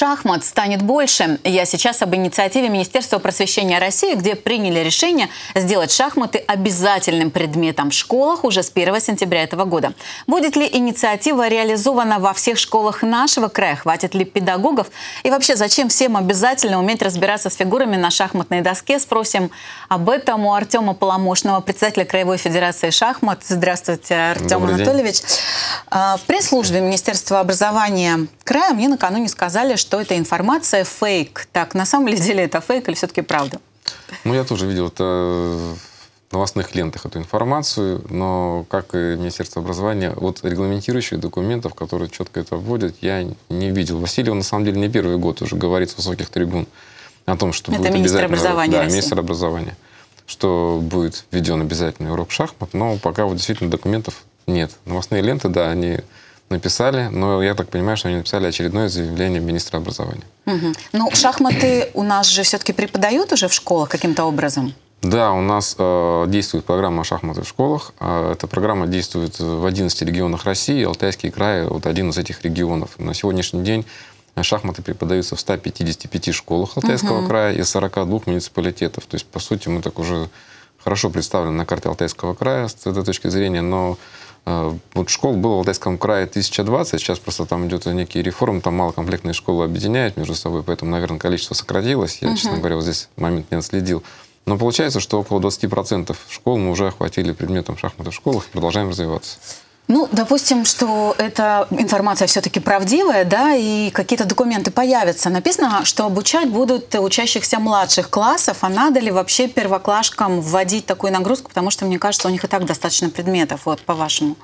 шахмат станет больше. Я сейчас об инициативе Министерства просвещения России, где приняли решение сделать шахматы обязательным предметом в школах уже с 1 сентября этого года. Будет ли инициатива реализована во всех школах нашего края? Хватит ли педагогов? И вообще, зачем всем обязательно уметь разбираться с фигурами на шахматной доске? Спросим об этом у Артема Поломошного, председателя Краевой Федерации шахмат. Здравствуйте, Артем Анатольевич. В пресс-службе Министерства образования края мне накануне сказали, что эта информация фейк. Так, на самом ли деле это фейк или все-таки правда? Ну, я тоже видел это в новостных лентах, эту информацию, но, как и Министерство образования, вот регламентирующих документов, которые четко это вводят, я не видел. Васильев, на самом деле, не первый год уже говорит с высоких трибун о том, что это будет министр образования России. Министр образования, что будет введен обязательный урок шахмат, но пока вот действительно документов нет. Новостные ленты, да, они написали, но я так понимаю, что они написали очередное заявление министра образования. Угу. Ну, шахматы у нас же все-таки преподают уже в школах каким-то образом? Да, у нас действует программа «Шахматы в школах». Эта программа действует в 11 регионах России. Алтайский край – вот один из этих регионов. На сегодняшний день шахматы преподаются в 155 школах Алтайского края и 42 муниципалитетов. То есть, по сути, мы так уже хорошо представлены на карте Алтайского края с этой точки зрения, но вот школ было в Алтайском крае 1020, сейчас просто там идет некие реформы, там малокомплектные школы объединяют между собой, поэтому, наверное, количество сократилось. Я, честно говоря, вот здесь момент не отследил. Но получается, что около 20% школ мы уже охватили предметом шахматы в школах и продолжаем развиваться. Ну, допустим, что эта информация все-таки правдивая, да, и какие-то документы появятся. Написано, что обучать будут учащихся младших классов, а надо ли вообще первоклашкам вводить такую нагрузку, потому что, мне кажется, у них и так достаточно предметов, вот, по-вашему.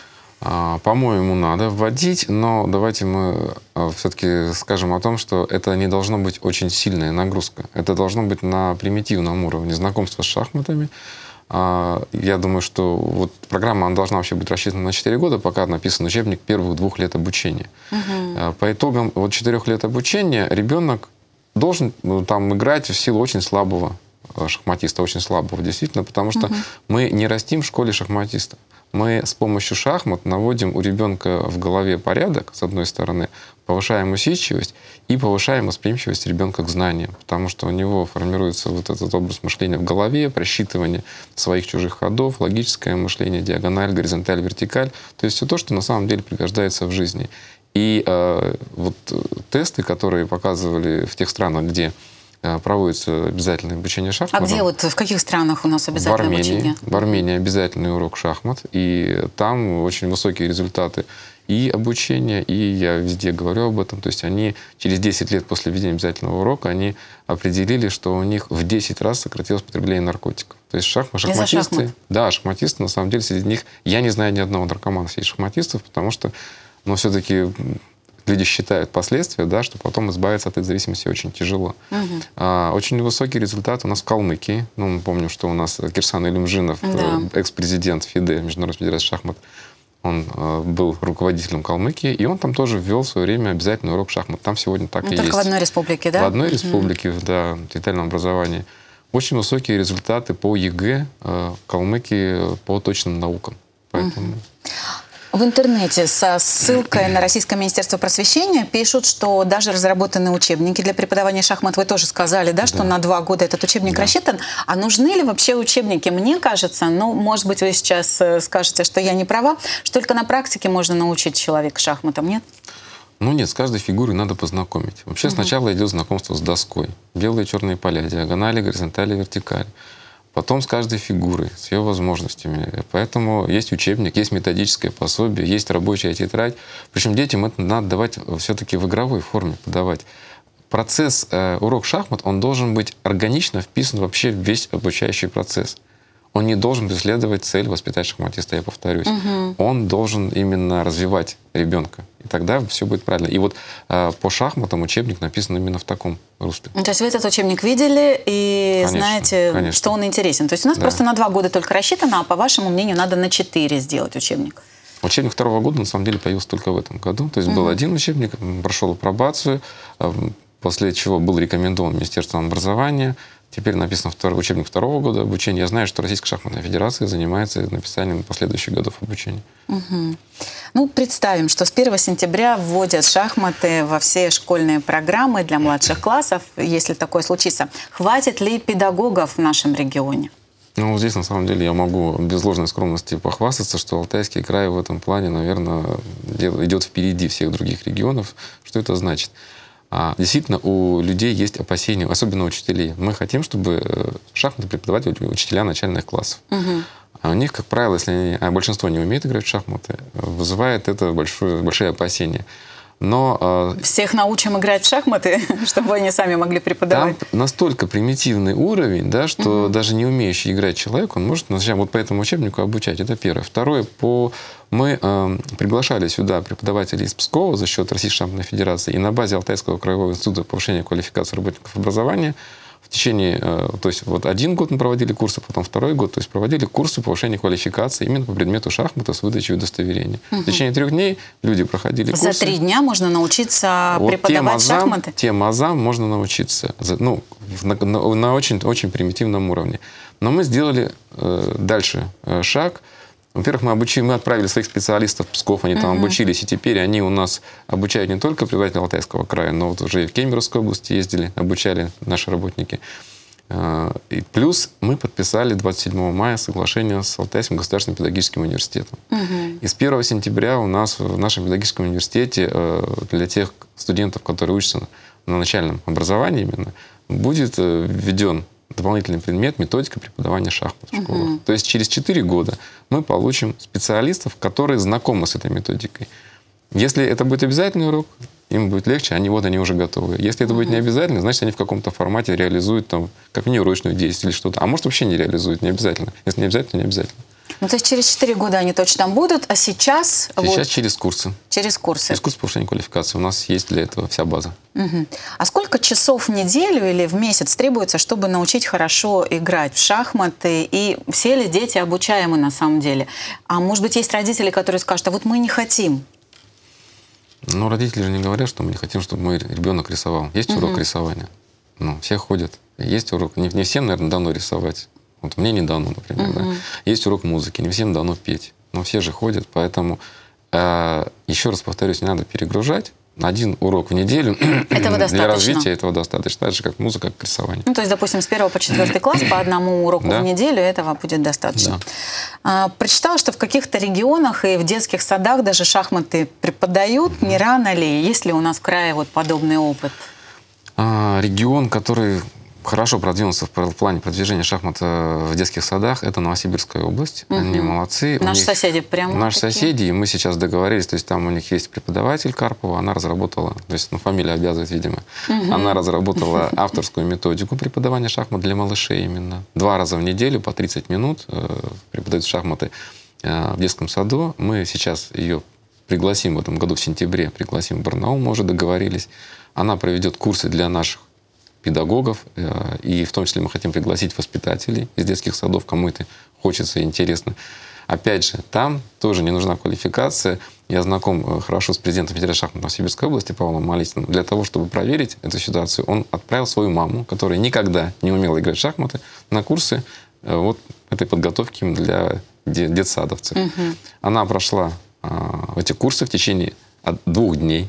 По-моему, надо вводить, но давайте мы все-таки скажем о том, что это не должно быть очень сильная нагрузка. Это должно быть на примитивном уровне знакомства с шахматами. Я думаю, что вот программа она должна вообще быть рассчитана на 4 года, пока написан учебник первых 2 лет обучения. По итогам вот 4 лет обучения ребенок должен там играть в силу очень слабого шахматиста, очень слабого, действительно, потому что мы не растим в школе шахматиста. Мы с помощью шахмат наводим у ребенка в голове порядок, с одной стороны, повышаем усидчивость и повышаем восприимчивость ребенка к знаниям, потому что у него формируется вот этот образ мышления в голове, просчитывание своих чужих ходов, логическое мышление, диагональ, горизонталь, вертикаль, то есть все то, что на самом деле пригождается в жизни. И вот тесты, которые показывали в тех странах, где проводится обязательное обучение шахматам. А где вот, в каких странах у нас обязательное обучение? В Армении обязательный урок шахмат, и там очень высокие результаты и обучения, и я везде говорю об этом. То есть они через 10 лет после введения обязательного урока они определили, что у них в 10 раз сократилось потребление наркотиков. То есть шахматисты, да, шахматисты, на самом деле, среди них, я не знаю ни одного наркомана среди шахматистов, потому что, ну, все-таки люди считают последствия, да, что потом избавиться от этой зависимости очень тяжело. Очень высокий результат у нас в Калмыкии. Ну, мы помним, что у нас Кирсан Элимжинов, экс-президент ФИДЕ, Международной федерации шахмат, он был руководителем Калмыкии, и он там тоже ввел в свое время обязательный урок шахмат. Там сегодня так и есть. Только в одной республике, да? В одной республике, да, в территориальном образовании. Очень высокие результаты по ЕГЭ в Калмыкии по точным наукам. Поэтому... В интернете со ссылкой на Российское Министерство просвещения пишут, что даже разработаны учебники для преподавания шахмат. Вы тоже сказали, да, что на 2 года этот учебник рассчитан. А нужны ли вообще учебники? Мне кажется, ну, может быть, вы сейчас скажете, что я не права, что только на практике можно научить человека шахматам, нет? Ну нет, с каждой фигурой надо познакомить. Вообще сначала идет знакомство с доской. Белые и черные поля, диагонали, горизонтали, вертикали. Потом с каждой фигурой, с ее возможностями. Поэтому есть учебник, есть методическое пособие, есть рабочая тетрадь. Причем детям это надо давать все-таки в игровой форме, подавать. Процесс, урок шахмат, он должен быть органично вписан вообще в весь обучающий процесс. Он не должен преследовать цель воспитать шахматиста, я повторюсь. Он должен именно развивать ребенка. И тогда все будет правильно. И вот по шахматам учебник написан именно в таком русле. То есть вы этот учебник видели и конечно, знаете, что он интересен. То есть у нас просто на 2 года только рассчитано, а по вашему мнению надо на 4 сделать учебник. Учебник 2-го года на самом деле появился только в этом году. То есть был один учебник, прошел апробацию, после чего был рекомендован Министерством образования. Теперь написан учебник второго года обучения. Я знаю, что Российская шахматная федерация занимается написанием последующих годов обучения. Угу. Ну, представим, что с 1 сентября вводят шахматы во все школьные программы для младших классов, если такое случится. Хватит ли педагогов в нашем регионе? Ну, здесь, на самом деле, я могу без ложной скромности похвастаться, что Алтайский край в этом плане, наверное, идет впереди всех других регионов. Что это значит? Действительно, у людей есть опасения, особенно у учителей. Мы хотим, чтобы шахматы преподавали учителя начальных классов. Угу. А у них, как правило, если большинство не умеет играть в шахматы, вызывает это большие опасения. Но всех научим играть в шахматы, чтобы они сами могли преподавать. Там настолько примитивный уровень, да, что даже не умеющий играть человек, он может вот по этому учебнику обучать. Это первое. Второе, мы приглашали сюда преподавателей из Пскова за счет Российской шахматной федерации, и на базе Алтайского краевого института повышения квалификации работников образования в течение, то есть вот 1 год мы проводили курсы, потом 2-й год, то есть проводили курсы повышения квалификации именно по предмету шахматы с выдачей удостоверения. В течение 3 дней люди проходили курсы. За 3 дня можно научиться преподавать шахматы? Тем азам можно научиться, ну, на очень, очень примитивном уровне. Но мы сделали дальше шаг. Во-первых, мы отправили своих специалистов в Псков, они там обучились, и теперь они у нас обучают не только преподавателей Алтайского края, но вот уже и в Кемеровской области ездили, обучали наши работники. И плюс мы подписали 27 мая соглашение с Алтайским государственным педагогическим университетом. И с 1 сентября у нас в нашем педагогическом университете для тех студентов, которые учатся на начальном образовании именно, будет введен дополнительный предмет — методика преподавания шахмат в школах. То есть через 4 года мы получим специалистов, которые знакомы с этой методикой. Если это будет обязательный урок, им будет легче, они уже готовы. Если это будет не обязательно, значит, они в каком-то формате реализуют там, как внеурочную действие или что-то. А может, вообще не реализуют, не обязательно. Если не обязательно, то не обязательно. Ну, то есть через 4 года они точно там будут, а сейчас... Сейчас через курсы. Через курсы. Через курс повышения квалификации. У нас есть для этого вся база. А сколько часов в неделю или в месяц требуется, чтобы научить хорошо играть в шахматы? И все ли дети обучаемы на самом деле? А может быть, есть родители, которые скажут, а вот мы не хотим? Ну, родители же не говорят, что мы не хотим, чтобы мой ребенок рисовал. Есть урок рисования. Ну, все ходят. Есть урок. Не всем, наверное, дано рисовать. Вот мне не дано, например. Да? Есть урок музыки, не всем дано петь. Но все же ходят, поэтому, еще раз повторюсь, не надо перегружать. 1 урок в неделю для развития этого достаточно. Так же, как музыка, как рисование. Ну, то есть, допустим, с 1 по 4 класс по 1 уроку в неделю этого будет достаточно. Прочитала, что в каких-то регионах и в детских садах даже шахматы преподают. Не рано ли? Есть ли у нас в крае вот подобный опыт? Регион, который хорошо продвинулся в плане продвижения шахмат в детских садах, это Новосибирская область. Они молодцы. Наши соседи прямо. Наши соседи, и мы сейчас договорились, то есть там у них есть преподаватель Карпова, она разработала, то есть фамилия обязывает, видимо, она разработала авторскую методику преподавания шахмат для малышей именно. 2 раза в неделю по 30 минут преподают шахматы в детском саду. Мы сейчас ее пригласим в этом году в сентябре, пригласим в Барнаул, мы уже договорились. Она проведет курсы для наших педагогов, и в том числе мы хотим пригласить воспитателей из детских садов, кому это хочется и интересно. Опять же, там тоже не нужна квалификация. Я знаком хорошо с президентом Федерации шахмат Новосибирской области Павлом Малистиным. Для того, чтобы проверить эту ситуацию, он отправил свою маму, которая никогда не умела играть в шахматы, на курсы вот этой подготовки для детсадовцев. Она прошла эти курсы в течение 2 дней.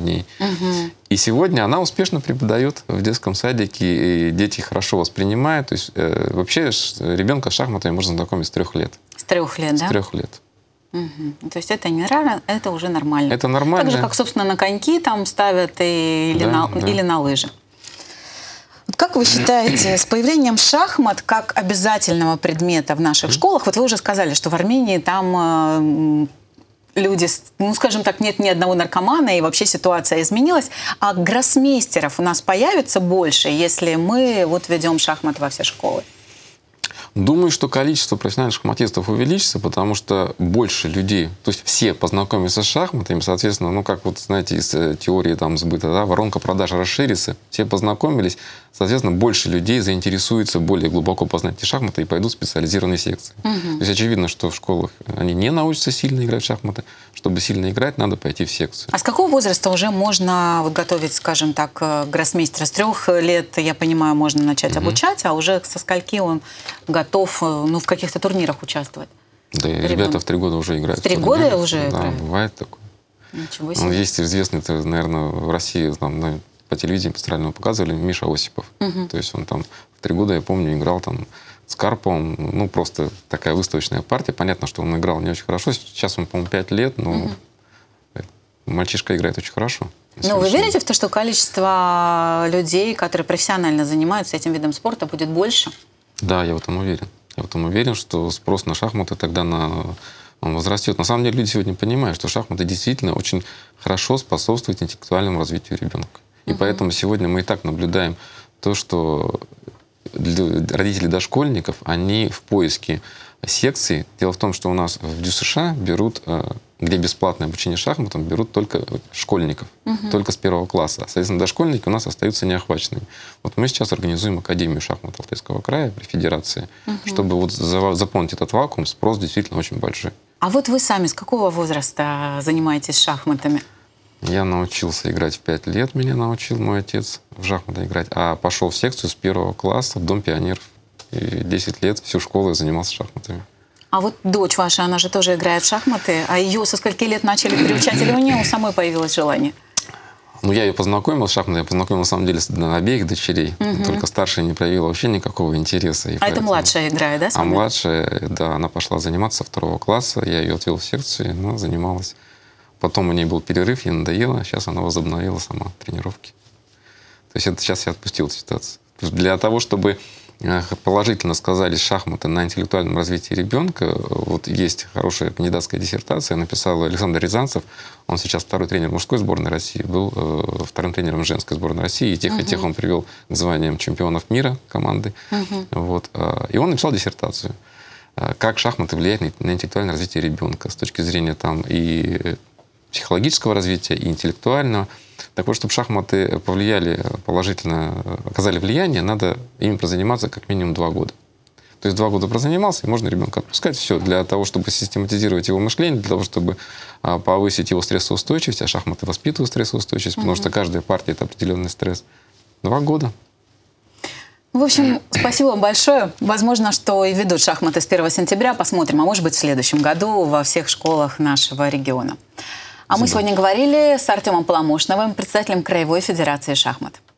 И сегодня она успешно преподает в детском садике, и дети хорошо воспринимают. То есть вообще ребенка с шахматами можно знакомить с 3 лет. С 3 лет, да? С 3 лет. То есть это не рано, это уже нормально. Это нормально. Так же, как, собственно, на коньки там ставят или на лыжи. Вот как вы считаете, с появлением шахмат как обязательного предмета в наших школах, вот вы уже сказали, что в Армении там... люди, ну, скажем так, нет ни одного наркомана, и вообще ситуация изменилась. А гроссмейстеров у нас появится больше, если мы вот ведем шахмат во все школы? Думаю, что количество профессиональных шахматистов увеличится, потому что больше людей, то есть все познакомятся с шахматами, соответственно, ну как вот, знаете, из теории там сбыта, да, воронка продаж расширится, все познакомились, соответственно, больше людей заинтересуются более глубоко познать эти шахматы и пойдут в специализированные секции. То есть очевидно, что в школах они не научатся сильно играть в шахматы. Чтобы сильно играть, надо пойти в секцию. А с какого возраста уже можно вот готовить, скажем так, гроссмейстера? С 3 лет, я понимаю, можно начать обучать, а уже со скольки он готов, ну, в каких-то турнирах участвовать? Да, ребята в 3 года уже играют. В 3 года уже играют? Да, бывает такое. Ничего себе. Есть известный, наверное, в России, там, по телевидению постоянно показывали, Миша Осипов. То есть он там в 3 года, я помню, играл там с Карповым. Ну, просто такая выставочная партия. Понятно, что он играл не очень хорошо. Сейчас он, по-моему, 5 лет, но мальчишка играет очень хорошо. Но вы верите в то, что количество людей, которые профессионально занимаются этим видом спорта, будет больше? Да, я в этом уверен. Я в этом уверен, что спрос на шахматы тогда он возрастет. На самом деле люди сегодня понимают, что шахматы действительно очень хорошо способствуют интеллектуальному развитию ребенка. И поэтому сегодня мы и так наблюдаем то, что родители дошкольников, они в поиске секций. Дело в том, что у нас в ДЮСШ берут, где бесплатное обучение шахматам, берут только школьников, только с 1 класса. Соответственно, дошкольники у нас остаются неохваченными. Вот мы сейчас организуем Академию шахмат Алтайского края при Федерации, чтобы вот заполнить этот вакуум. Спрос действительно очень большой. А вот вы сами с какого возраста занимаетесь шахматами? Я научился играть в 5 лет, меня научил мой отец в шахматы играть. А пошел в секцию с 1 класса в Дом пионеров. И 10 лет всю школу я занимался шахматами. А вот дочь ваша, она же тоже играет в шахматы. А ее со скольки лет начали приучать? Или у нее у самой появилось желание? Ну, я ее познакомил с шахматами. Я познакомил, на самом деле, с обеих дочерей. Только старшая не проявила вообще никакого интереса. А это младшая играет, да? А младшая, да, она пошла заниматься со 2 класса. Я ее отвел в секцию, и она занималась. Потом у нее был перерыв, ей надоело. Сейчас она возобновила сама тренировки. То есть это сейчас я отпустил эту ситуацию. Для того, чтобы положительно сказались шахматы на интеллектуальном развитии ребенка, вот есть хорошая кандидатская диссертация, написал Александр Рязанцев. Он сейчас 2-й тренер мужской сборной России, был 2-м тренером женской сборной России. И тех он привел к званиям чемпионов мира команды. Вот. И он написал диссертацию. Как шахматы влияют на интеллектуальное развитие ребенка с точки зрения там и психологического развития, и интеллектуального. Так вот, чтобы шахматы повлияли положительно, оказали влияние, надо ими прозаниматься как минимум 2 года. То есть 2 года прозанимался, и можно ребенка отпускать. Все для того, чтобы систематизировать его мышление, для того, чтобы повысить его стрессоустойчивость, а шахматы воспитывают стрессоустойчивость, потому что каждая партия — это определенный стресс. 2 года. В общем, спасибо вам большое. Возможно, что и ведут шахматы с 1 сентября. Посмотрим, а может быть, в следующем году во всех школах нашего региона. А мы сегодня говорили с Артемом Поломошновым, председателем Краевой федерации шахмат.